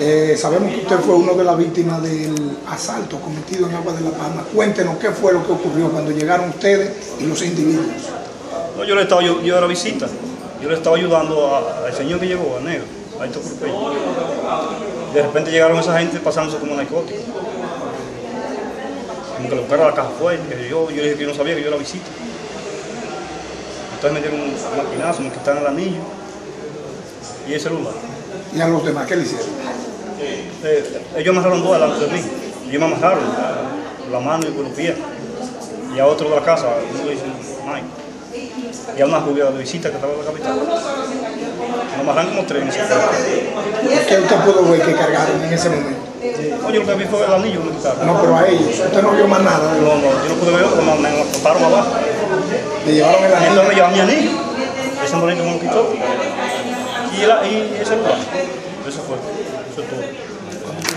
Sabemos que usted fue uno de las víctimas del asalto cometido en Agua de la Palma. Cuéntenos qué fue lo que ocurrió cuando llegaron ustedes y los individuos. No, yo era visita. Yo le estaba ayudando al señor que llegó, a negro, a estos grupos. De repente llegaron esa gente pasándose como narcóticos. Como que los perros a la caja fuerte. Yo dije que yo no sabía que yo era visita. Entonces me dieron un maquinazo, me quitaron el anillo y el celular. ¿Y a los demás qué le hicieron? Ellos amarraron dos delante de mí. Ellos me amarraron la mano y los pies. Y a otro de la casa, uno le dice Mike. Y a una rubia de visita que estaba en la capital. Me amarraron como tres. ¿Qué usted pudo ver que cargaron en ese momento? No, yo lo que vi fue el anillo que me quitaron. No, pero a ellos. Usted no vio más nada. No, yo no pude ver, me acostaron abajo. Le llevaron el anillo. Entonces me llevaron mi anillo. Ese moreno me lo quitó. Y el celular. Eso fue. Eso es todo.